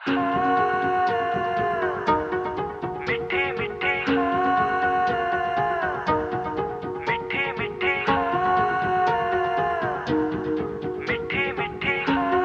मिठी मिठी मिठी मिठी मिठी मिठी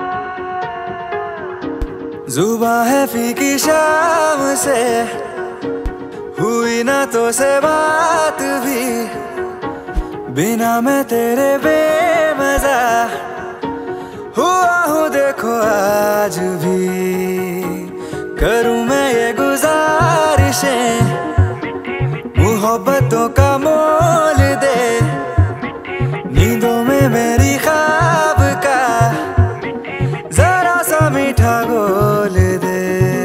जुबां है फीकी शाम से, हुई ना तो से बात भी, बिना मैं तेरे बेमजा हुआ हूँ देखो आज भी। करूँ मैं ये गुजारिशें, मोहब्बतों का मोल दे, नींदों में मेरी ख्वाब का जरा सा मीठा घोल दे।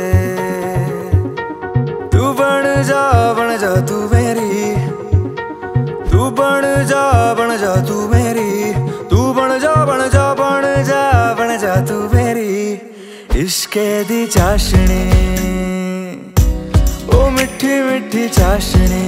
तू बन जा तू मेरी, तू बन जा तू मेरी, तू बन जा तू मेरी इश्के दी चाशनी, ओ मिठी मिठी चाशनी।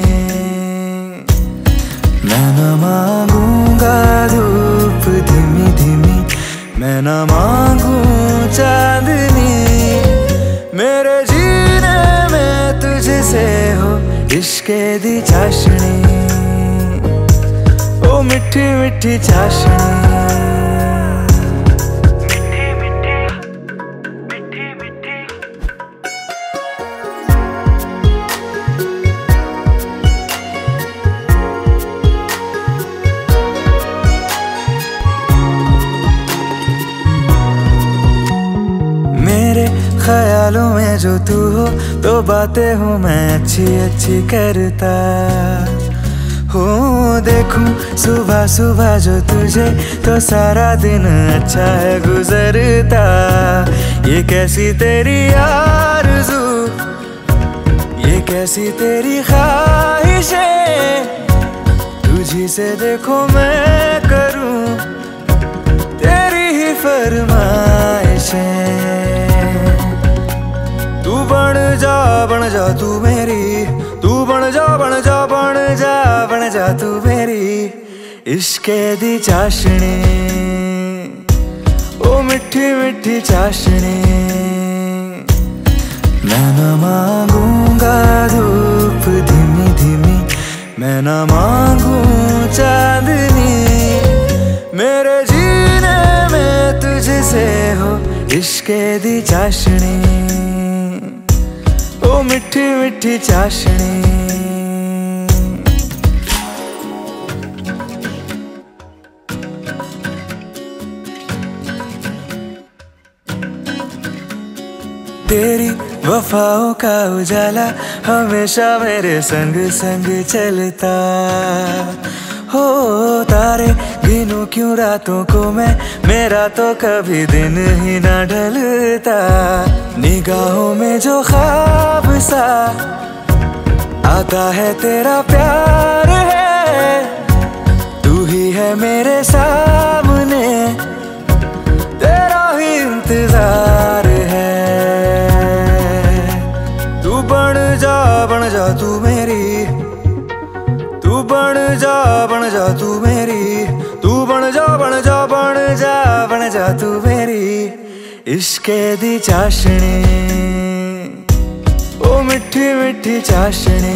मैं न मांगूंगा धूप धीमी धीमी, मैं न मांगू चांदनी, मेरे जीने में तुझसे हो इश्के दी चाशनी, ओ मिठी मिठी चाशनी। ख्यालों में जो तू हो तो बातें हूँ मैं अच्छी अच्छी करता हूँ। देखूं सुबह सुबह जो तुझे तो सारा दिन अच्छा है गुजरता। ये कैसी तेरी आरज़ू, ये कैसी तेरी ख्वाहिशें, तुझी से देखो मैं करूँ तेरी ही फरमाइशें। तू बन जा तू मेरी, तू बन जा तू मेरी इश्के दी चाशनी, ओ मिठी मिठी चाशनी। मैं न मांगूंगा धूप धीमी धीमी, मैं न मांगू चांदनी, मेरे जीने में तुझसे हो इश्के दी चाशनी, ओ मिठी मिठी चाशनी। तेरी वफाओं का उजाला हमेशा मेरे संग संग चलता हो। तारे गिनूं क्यों रातों को मैं, मेरा तो कभी दिन ही ना ढलता। निगाहों में जो ख्वाब सा आता है तेरा प्यार है, तू ही है मेरे सामने, तेरा ही इंतजार है। तू बन जा तू मेरी, तू बन जा तू मेरी, तू बन जा तू मेरी इश्के दी चाशनी, ओ मिठी मिठी चाशनी।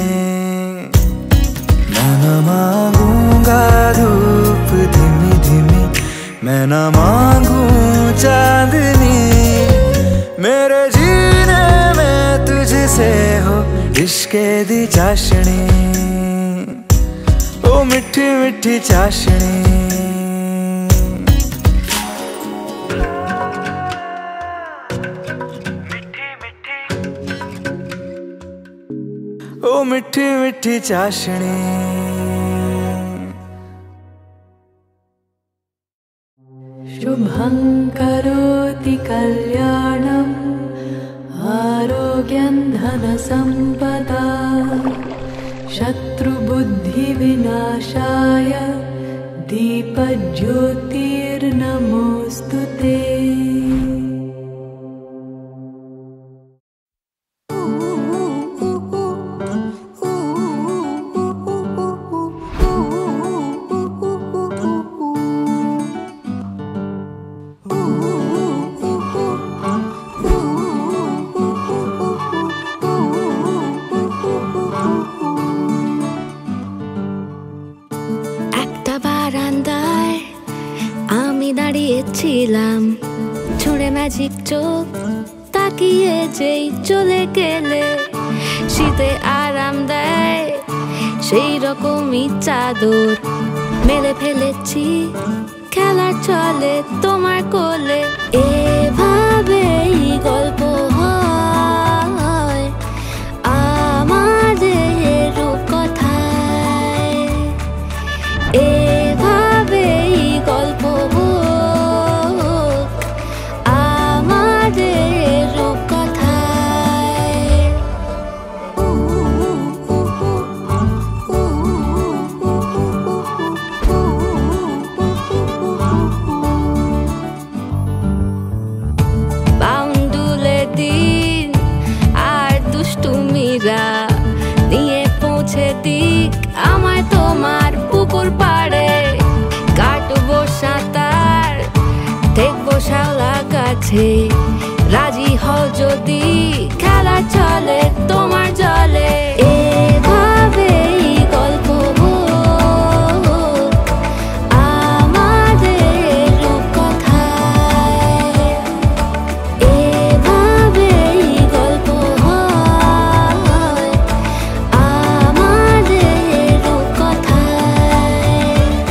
मैं न मांगूंगा धूप धीमी धीमी, मैं न मांगू चांदनी, मेरे जीने में तुझसे हो इश्के दी चाशनी, ओ मिठी मिठी चाशनी। ओ मिठी मिठी चाशनी। शुभं करोति कल्याणम् आरोग्यं धनसम्पदा शत्रुबुद्धिविनाशाय दीपज्योतिर्नमोऽस्तु ते। ম্যাজিক চোখ তাকিয়ে যেই চলে গেলে শীতে আরাম দেয় সেই রকমই চাদর মেলে ফেলেছি খেলার চলে তোমার কোলে এভাবেই গল্প হয় আমাদের রূপকথায় এভাবেই গল্প হোক আমাদের রূপকথায় বাউন্ডুলে দিন আর দুষ্টুমিরা নিয়ে পৌঁছে দিক আমায় তোমার পুকুর পাড়ে কাটবো সাঁতার দেখবো শাওলা গাছে রাজি হও যদি খেলা চলে তোমার জলে এভাবেই গল্প হোক আমাদের রূপকথায় এভাবেই গল্প হয় আমাদের রূপকথায়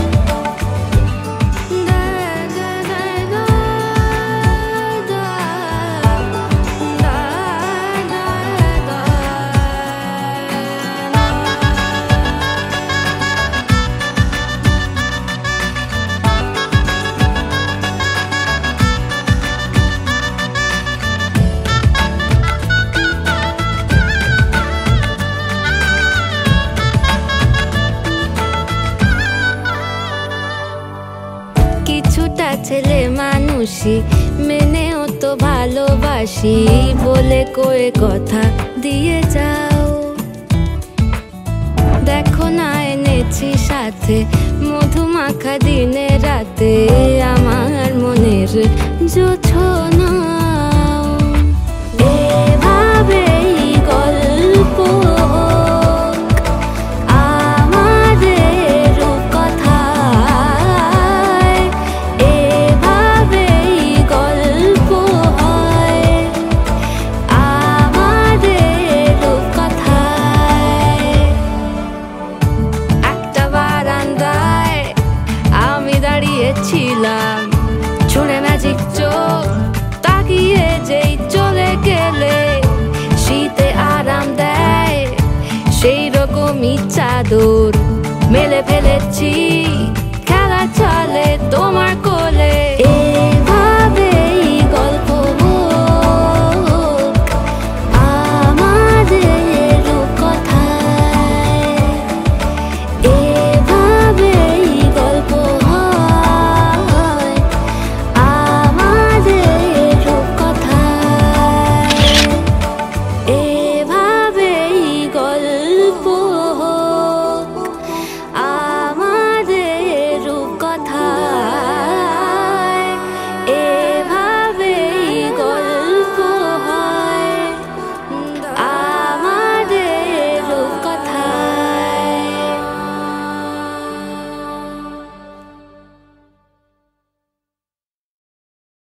কিছুটা ছেলে মানুষই মেনেও তো ভালোবাসি বলে কয়ে কথা দিয়ে যাও দেখো না এনেছি সাথে মধুমাখা দিনে রাতে আমার মনের জোছনা এভাবেই গল্প হোক আমাদের রূপকথায় এভাবেই গল্প হয় আমাদের রূপকথায় একটা বারান্দায় আমি দাঁড়িয়েছিলাম ছুঁড়ে ম্যাজিক চোখ তাকিয়ে যেই চলে গেলে শীতে আরাম দেয় সেই রকমই চাদর মেলে ফেলেছি